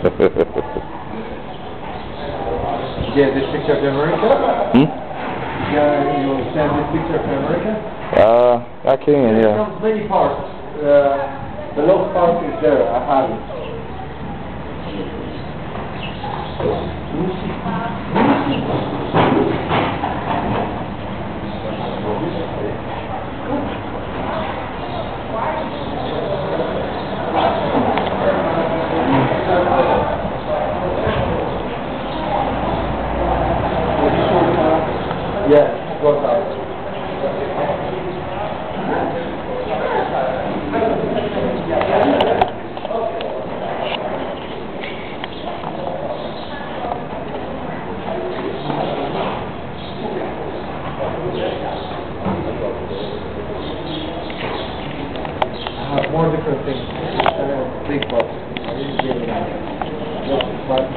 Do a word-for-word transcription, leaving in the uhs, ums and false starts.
Yeah, this picture of America? Hmm? Yeah, you will send this picture of America? Uh, I can, It yeah. comes many parts. Uh, the last part is there, I have it. Yeah, goes out. I have more different things. Uh, big box. I didn't get it.